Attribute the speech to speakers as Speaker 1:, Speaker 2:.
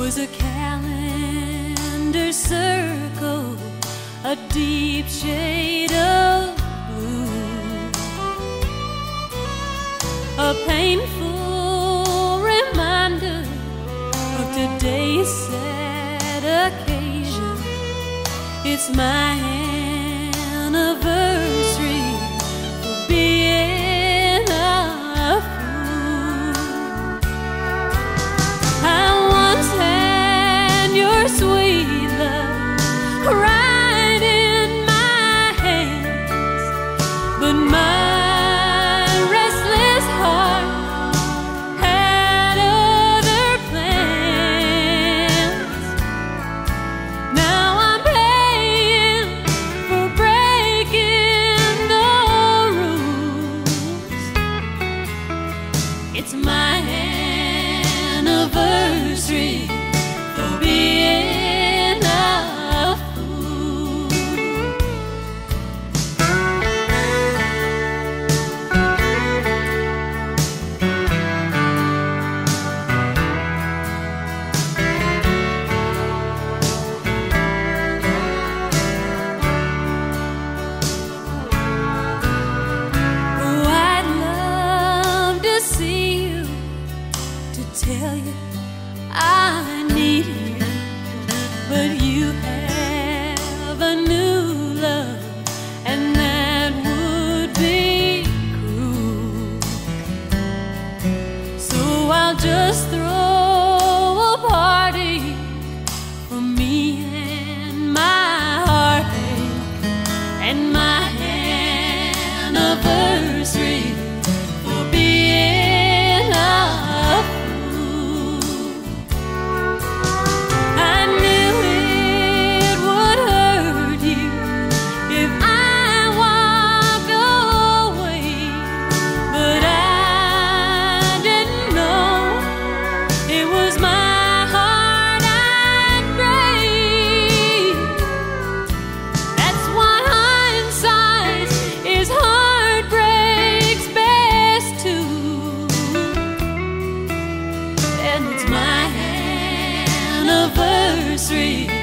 Speaker 1: was a calendar circle, a deep shade of blue, a painful reminder of today's sad occasion. It's my anniversary for being a fool. I once had your sweet love right in my hands, but my restless heart had other plans. Now I'm paying for breaking the rules. It's my anniversary for being a fool. Oh, I'd love to see you, to tell you I need you, but you have a new love, and that would be cruel. So I'll just throw a party for me and my heartache, and my anniversary for being a fool. I knew it would hurt you if I walked away, but I didn't know it was my heart I'd break. That's why hindsight is heartbreak's best tool, and it's my anniversary